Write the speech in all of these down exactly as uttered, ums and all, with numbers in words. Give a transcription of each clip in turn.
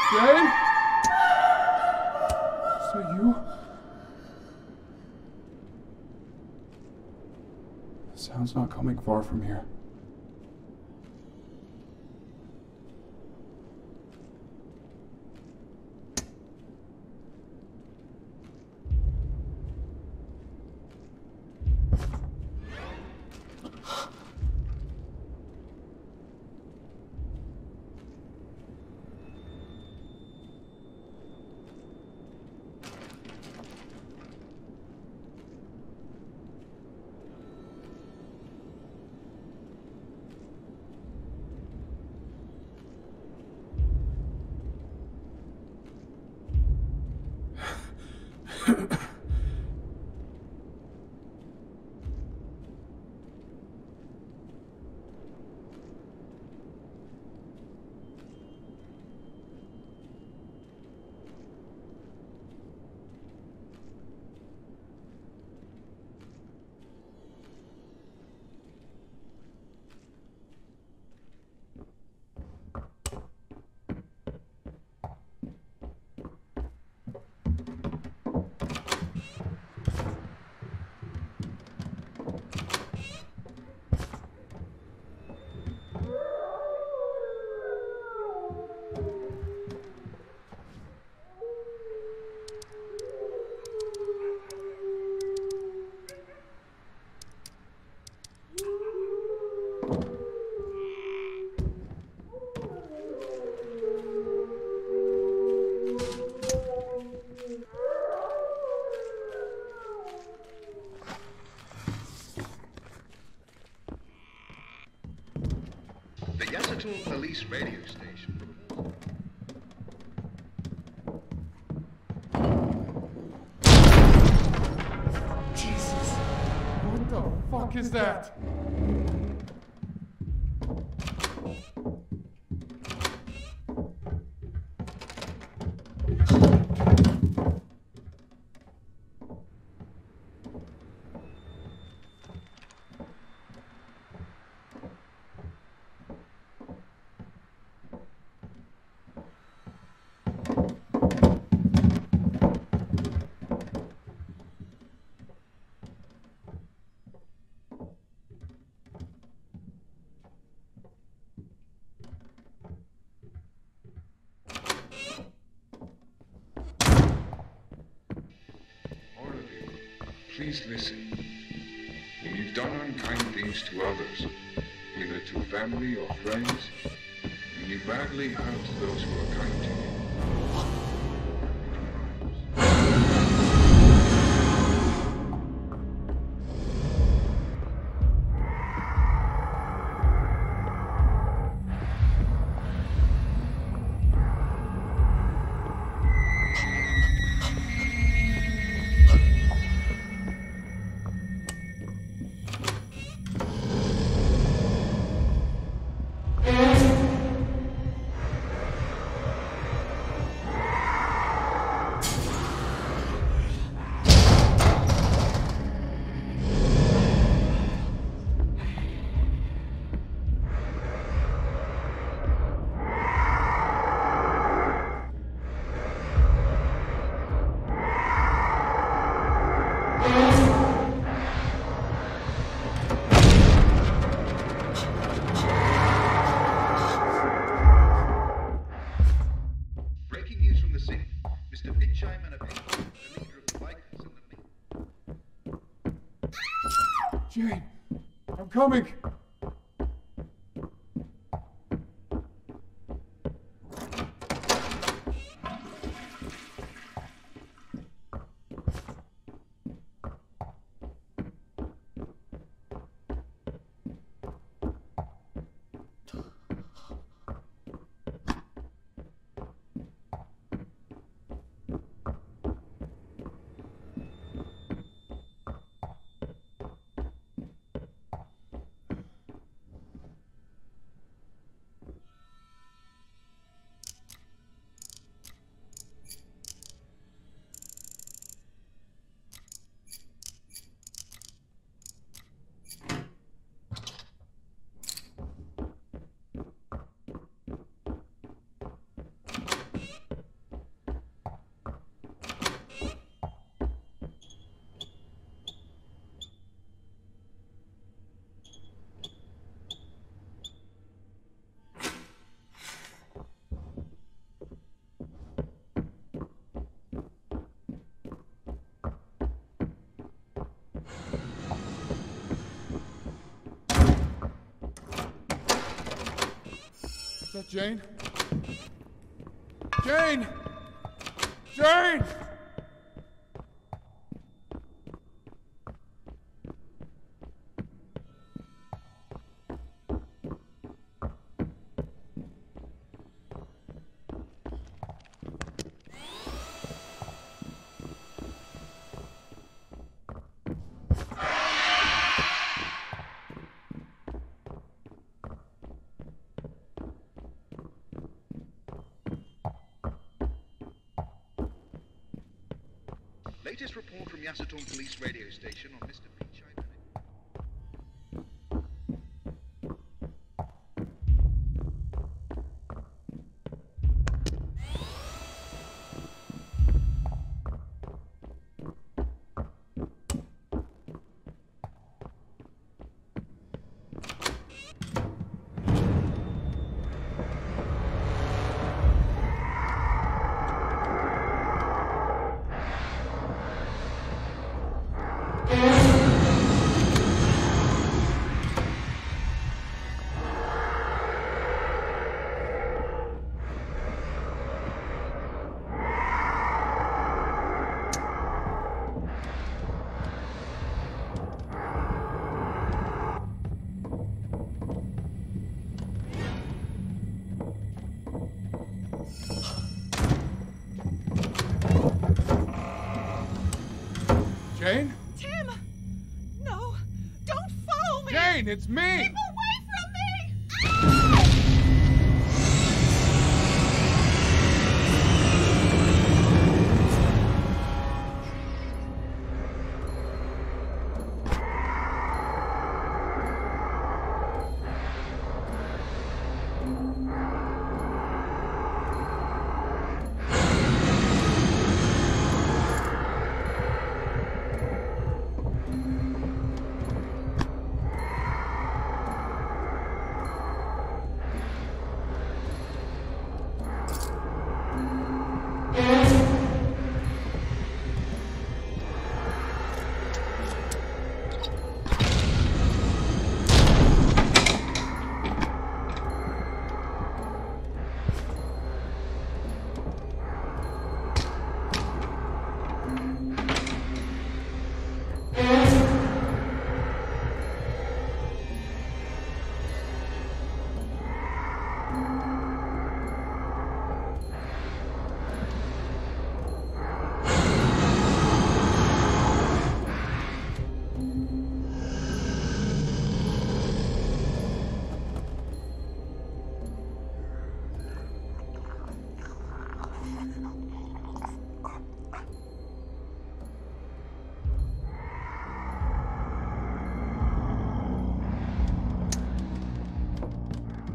Jane? Is that you? The sound's not coming far from here. The Yasatul Police radio station. Jesus. What the fuck is that? Please listen. When you've done unkind things to others, either to family or friends, when you badly hurt those who are kind to you, Breaking news from the scene. Mister Bitchheim and a patient, the leader of the Vikings and the... Jane, I'm coming. Jane? Jane! Jane! Latest report from Yasoton Police radio station on Mister Pichai. Jane? Tim! No! Don't follow me! Jane, it's me! Keep away from me! Ah!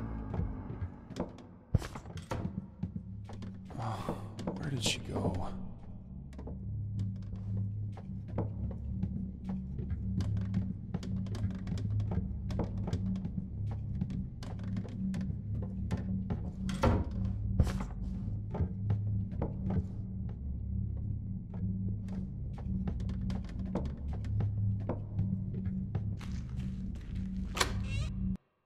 Where did she go?